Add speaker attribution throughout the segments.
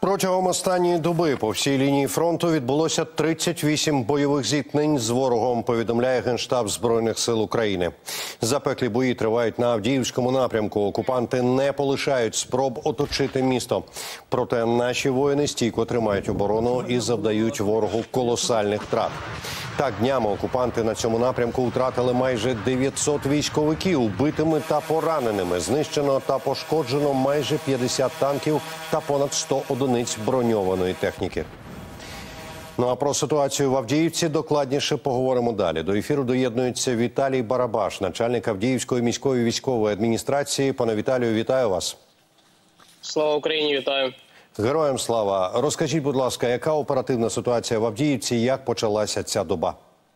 Speaker 1: Протягом останньої доби по всій лінії фронту відбулося 38 бойових зіткнень з ворогом, повідомляє Генштаб Збройних сил України. Запеклі бої тривають на Авдіївському напрямку. Окупанти не полишають спроб оточити місто. Проте наші воїни стійко тримають оборону і завдають ворогу колосальних втрат. Так, днями окупанти на цьому напрямку втратили майже 900 військовиків убитими та пораненими. Знищено та пошкоджено майже 50 танків та понад 100 одиниць броньованої техніки. Ну а про ситуацію в Авдіївці докладніше поговоримо далі. До ефіру доєднується Віталій Барабаш, начальник Авдіївської міської військової адміністрації. Пане Віталію, вітаю вас.
Speaker 2: Слава Україні, вітаю.
Speaker 1: Героям слава. Розкажіть, будь ласка, яка оперативна ситуація в Авдіївці, як почалася ця доба?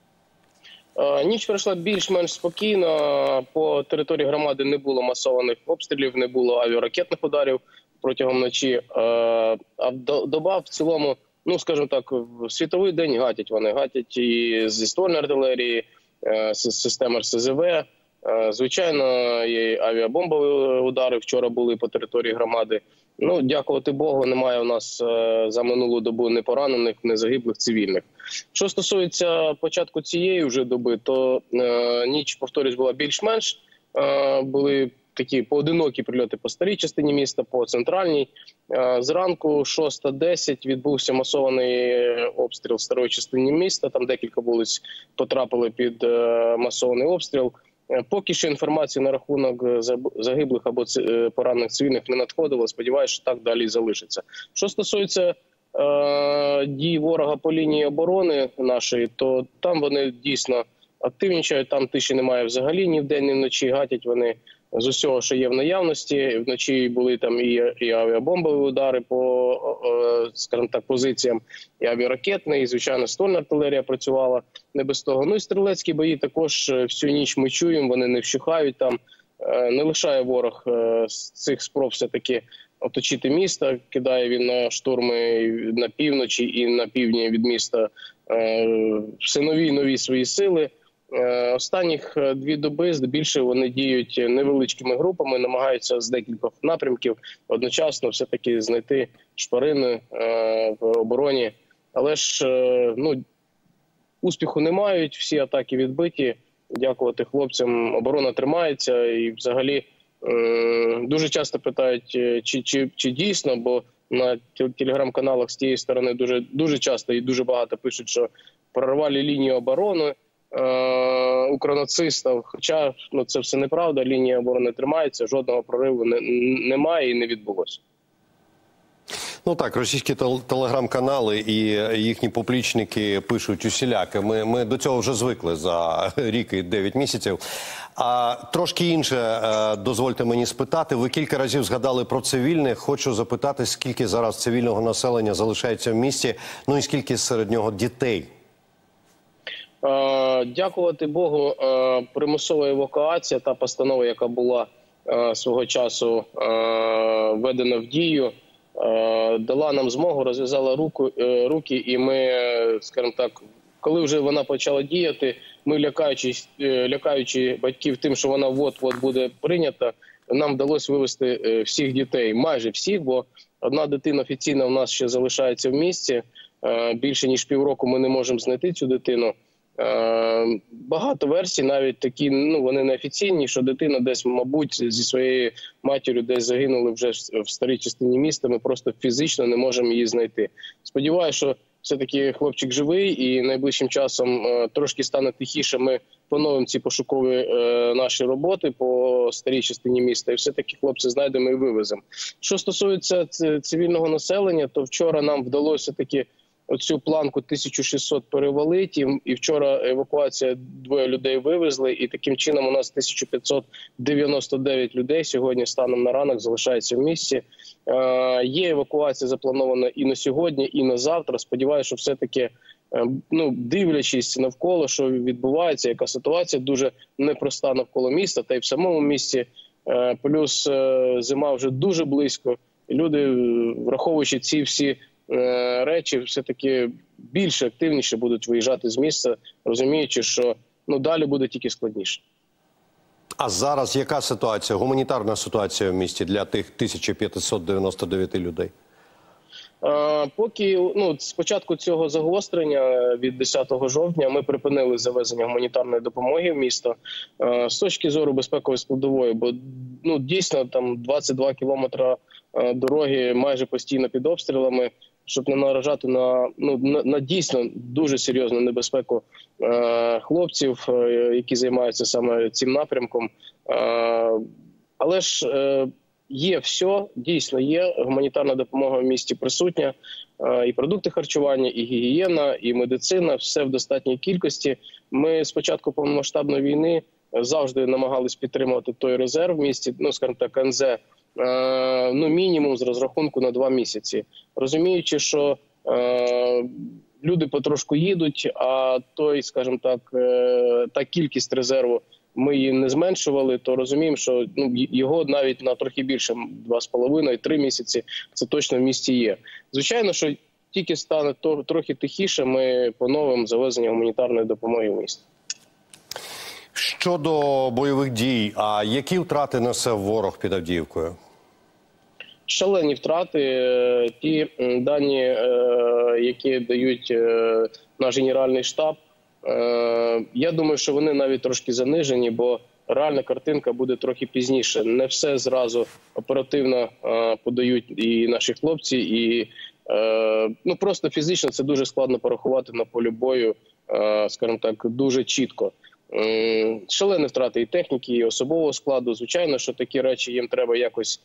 Speaker 2: Ніч пройшла більш-менш спокійно. По території громади не було масованих обстрілів, не було авіаракетних ударів протягом ночі. А доба в цілому, ну скажімо так, в світовий день гатять вони. Гатять і зі ствольної артилерії, з систем РСЗВ. Звичайно, і авіабомбові удари вчора були по території громади. Ну, дякувати Богу, немає у нас за минулу добу ні поранених, ні загиблих цивільних. Що стосується початку цієї вже доби, то ніч, повторюсь, була більш-менш. Були такі поодинокі прильоти по старій частині міста, по центральній. Зранку 6:10 відбувся масований обстріл в старої частині міста. Там декілька вулиць потрапили під масований обстріл. Поки що інформації на рахунок загиблих або поранених цивільних не надходило. Сподіваюся, що так далі і залишиться. Що стосується дій ворога по лінії оборони нашої, то там вони дійсно активнічають. Там тиші немає взагалі ні вдень, ні вночі. Гатять вони з усього, що є в наявності. Вночі були там і авіабомбові удари по, скажімо так, позиціям, і авіаракетні, і, звичайно, ствольна артилерія працювала не без того. Ну і стрілецькі бої також всю ніч ми чуємо, вони не вщухають там. Не лишає ворог з цих спроб все-таки оточити місто. Кидає він на штурми на півночі і на півдні від міста все нові і нові свої сили. Останніх 2 доби здебільшого вони діють невеличкими групами, намагаються з декількох напрямків одночасно все-таки знайти шпарини в обороні. Але ж ну, успіху не мають, всі атаки відбиті. Дякувати хлопцям, оборона тримається. І взагалі дуже часто питають, чи дійсно, бо на телеграм-каналах з тієї сторони дуже часто і дуже багато пишуть, що прорвали лінію оборони укронацистів, хоча це все неправда, лінія оборони тримається, жодного прориву немає і не відбулося.
Speaker 1: Ну так, російські телеграм-канали і їхні поплічники пишуть усіляке. Ми до цього вже звикли за рік і 9 місяців. А трошки інше дозвольте мені спитати. Ви кілька разів згадали про цивільних. Хочу запитати, скільки зараз цивільного населення залишається в місті, ну і скільки серед нього дітей?
Speaker 2: Дякувати Богу, примусова евакуація, та постанова, яка була свого часу введена в дію, дала нам змогу, розв'язала руки, і ми, скажімо так, коли вже вона почала діяти, ми, лякаючи батьків тим, що вона от-от буде прийнята, нам вдалося вивезти всіх дітей, майже всіх, бо одна дитина офіційно в нас ще залишається в місті. Більше ніж півроку ми не можемо знайти цю дитину. Багато версій, навіть такі, ну вони неофіційні, що дитина десь, мабуть, зі своєю матір'ю десь загинули вже в старій частині міста, ми просто фізично не можемо її знайти. Сподіваюся, що все-таки хлопчик живий і найближчим часом трошки стане тихіше, ми поновимо ці пошукові наші роботи по старій частині міста і все-таки хлопців знайдемо і вивеземо. Що стосується цивільного населення, то вчора нам вдалося таки оцю планку 1600 перевалити, і вчора евакуація 2 людей вивезли, і таким чином у нас 1599 людей сьогодні станом на ранок залишається в місті. Є евакуація запланована і на сьогодні, і на завтра. Сподіваюся, що все-таки, ну, дивлячись навколо, що відбувається, яка ситуація дуже непроста навколо міста, та й в самому місті, плюс зима вже дуже близько, і люди, враховуючи ці всі речі, все-таки більше активніше будуть виїжджати з міста, розуміючи, що далі буде тільки складніше.
Speaker 1: А зараз яка ситуація, гуманітарна ситуація в місті для тих 1599 людей?
Speaker 2: Поки з початку цього загострення від 10 жовтня ми припинили завезення гуманітарної допомоги в місто з точки зору безпекової складової, бо дійсно там 22 кілометри дороги майже постійно під обстрілами, щоб не наражати на дійсно дуже серйозну небезпеку хлопців, які займаються саме цим напрямком. Але ж є все, дійсно є. Гуманітарна допомога в місті присутня. І продукти харчування, і гігієна, і медицина. Все в достатній кількості. Ми з початку повномасштабної війни завжди намагались підтримувати той резерв в місті, скажімо так, НЗ, мінімум з розрахунку на 2 місяці. Розуміючи, що люди потрошку їдуть, а той, скажімо так, та кількість резерву ми її не зменшували, то розуміємо, що його навіть на трохи більше 2,5-3 місяці це точно в місті є. Звичайно, що тільки стане трохи тихіше, ми поновимо завезення гуманітарної допомоги в місто.
Speaker 1: Щодо бойових дій, а які втрати несе ворог під Авдіївкою?
Speaker 2: Шалені втрати. Ті дані, які дають наш Генеральний штаб, я думаю, що вони навіть трошки занижені, бо реальна картинка буде трохи пізніше. Не все зразу оперативно подають і наші хлопці, і просто фізично це дуже складно порахувати на полі бою, скажімо так, дуже чітко. Шалені втрати і техніки, і особового складу. Звичайно, що такі речі їм треба якось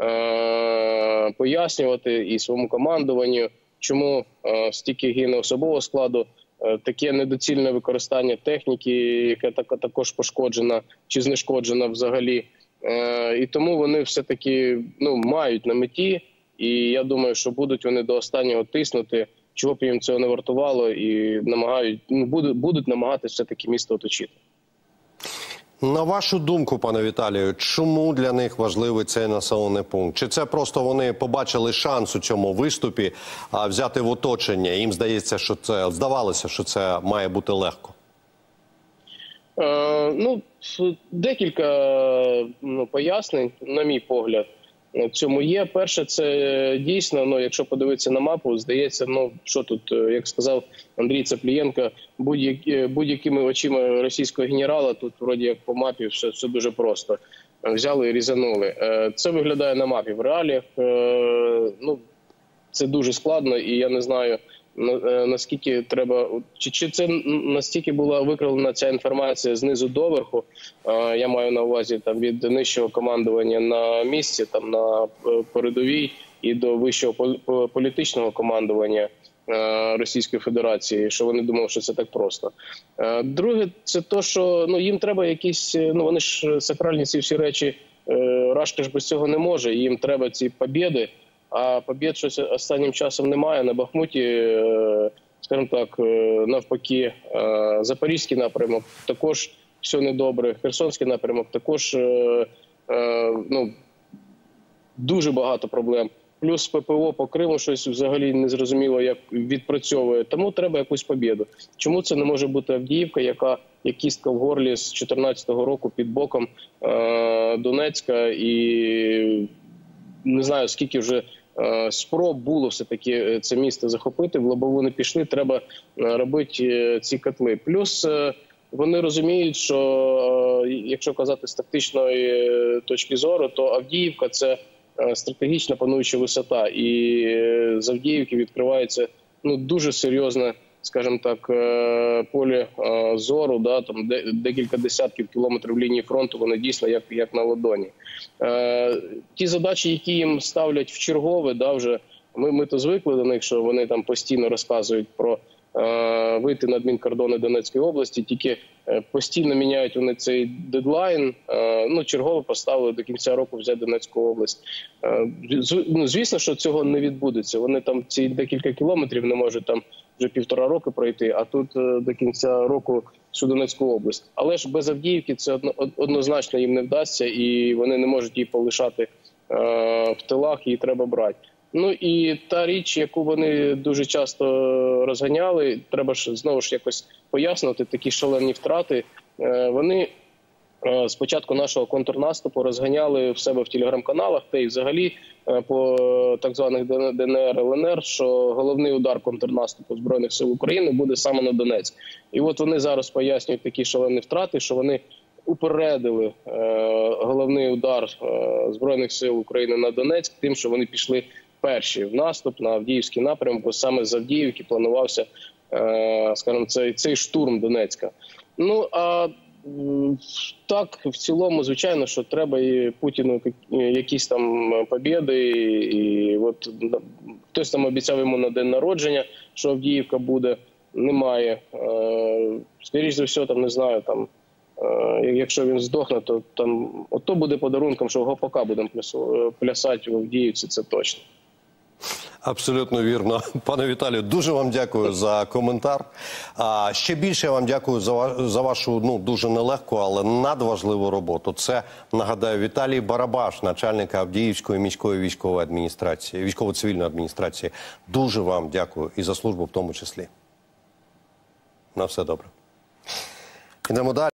Speaker 2: пояснювати і своєму командуванню, чому стільки гине особового складу. Таке недоцільне використання техніки, яка також пошкоджена чи знешкоджена взагалі. І тому вони все-таки мають на меті, і я думаю, що будуть вони до останнього тиснути, чого б їм цього не вартувало, і будуть намагатися все-таки місто оточити.
Speaker 1: На вашу думку, пане Віталію, чому для них важливий цей населений пункт? Чи це просто вони побачили шанс у цьому виступі взяти в оточення? Їм здавалося, що це має бути легко?
Speaker 2: Декілька пояснень, на мій погляд, в цьому є. Перше, це дійсно, якщо подивитися на мапу, здається, що тут, як сказав Андрій Цаплієнко, будь-якими очима російського генерала, тут вроді як по мапі все дуже просто. Взяли і різанули. Це виглядає на мапі. В реаліях це дуже складно, і я не знаю, наскільки треба, чи це настільки була викривлена ця інформація знизу до верху, я маю на увазі там від нижчого командування на місці, там на передовій, і до вищого політичного командування Російської Федерації, що вони думали, що це так просто. Друге, це то, що їм треба якісь, вони ж сакральні ці всі речі, Рашка ж без цього не може, їм треба ці побєди, а побєд щось останнім часом немає. На Бахмуті, скажімо так, навпаки, Запорізький напрямок також все недобре, Херсонський напрямок також дуже багато проблем. Плюс ППО по Криму щось взагалі незрозуміло, як відпрацьовує. Тому треба якусь побєду. Чому це не може бути Авдіївка, яка як кістка в горлі з 2014 року під боком Донецька, і не знаю, скільки вже спроб було все-таки це місто захопити, в лобову не пішли, треба робити ці котли. Плюс вони розуміють, що якщо казати з тактичної точки зору, то Авдіївка – це стратегічна пануюча висота, і з Авдіївки відкривається дуже серйозне, скажімо так, поле зору, там декілька десятків кілометрів лінії фронту, вони дійсно як на ладоні. Ті задачі, які їм ставлять в чергове, вже ми то звикли до них, що вони там постійно розказують про вийти на адмінкордони Донецької області, тільки постійно міняють вони цей дедлайн, чергово поставили до кінця року взяти Донецьку область. Звісно, що цього не відбудеться, вони там ці декілька кілометрів не можуть там вже 1,5 року пройти, а тут до кінця року всю Донецьку область. Але ж без Авдіївки це однозначно їм не вдасться, і вони не можуть її полишати в тилах, її треба брати. І та річ, яку вони дуже часто розганяли, треба ж знову ж якось пояснювати, такі шалені втрати, вони з початку нашого контрнаступу розганяли в себе в телеграм-каналах та й взагалі по так званих ДНР, ЛНР, що головний удар контрнаступу Збройних сил України буде саме на Донецьк. І от вони зараз пояснюють такі шалені втрати, що вони упередили головний удар Збройних сил України на Донецьк тим, що вони пішли перші в наступ на Авдіївський напрямок, бо саме з Авдіївки планувався, скажімо, цей штурм Донецька. Ну, а так, в цілому, звичайно, що треба і Путіну якісь там побєди, і от хтось там обіцяв йому на день народження, що Авдіївка буде, немає. Скоріше за все, там, не знаю, там, якщо він здохне, то там, ото буде подарунком, що в гопака будемо плясати в Авдіївці, це точно.
Speaker 1: Абсолютно вірно. Пане Віталію, дуже вам дякую за коментар. Ще більше я вам дякую за вашу дуже нелегку, але надважливу роботу. Це, нагадаю, Віталій Барабаш, начальник Авдіївської міської військової адміністрації, військово-цивільної адміністрації. Дуже вам дякую і за службу в тому числі. На все добре. Ідемо далі.